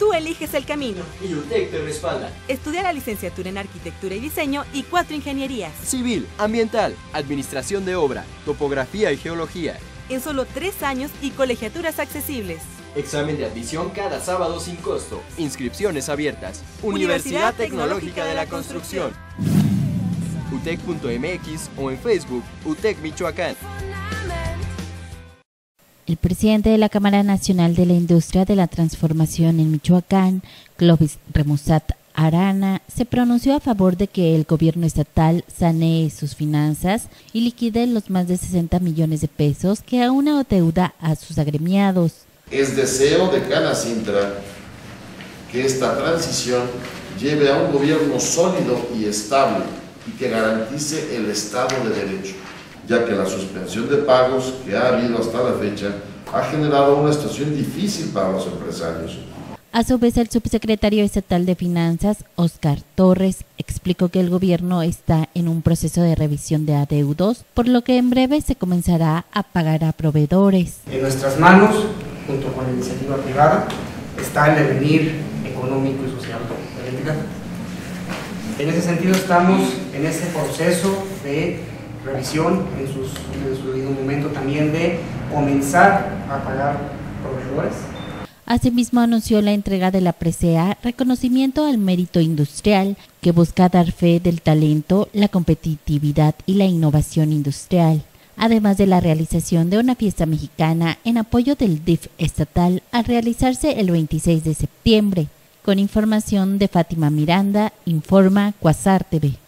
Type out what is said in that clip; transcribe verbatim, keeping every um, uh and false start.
Tú eliges el camino. Y UTEC te respalda. Estudia la licenciatura en Arquitectura y Diseño y cuatro ingenierías. Civil, Ambiental, Administración de Obra, Topografía y Geología. En solo tres años y colegiaturas accesibles. Examen de admisión cada sábado sin costo. Inscripciones abiertas. Universidad Tecnológica de la Construcción. utec punto m x o en Facebook UTEC Michoacán. El presidente de la Cámara Nacional de la Industria de la Transformación en Michoacán, Clovis Remusat Arana, se pronunció a favor de que el gobierno estatal sanee sus finanzas y liquide los más de sesenta millones de pesos que aún adeuda a sus agremiados. Es deseo de Canacintra que esta transición lleve a un gobierno sólido y estable y que garantice el Estado de Derecho, ya que la suspensión de pagos que ha habido hasta la fecha ha generado una situación difícil para los empresarios. A su vez, el subsecretario estatal de Finanzas, Óscar Torres, explicó que el gobierno está en un proceso de revisión de adeudos, por lo que en breve se comenzará a pagar a proveedores. En nuestras manos, junto con la iniciativa privada, está el devenir económico y social de la entidad. En ese sentido, estamos en ese proceso de revisión, en, sus, en su debido momento también de comenzar a pagar proveedores. Asimismo, anunció la entrega de la presea Reconocimiento al Mérito Industrial, que busca dar fe del talento, la competitividad y la innovación industrial, además de la realización de una fiesta mexicana en apoyo del D I F estatal al realizarse el veintiséis de septiembre. Con información de Fátima Miranda, informa Cuasar T V.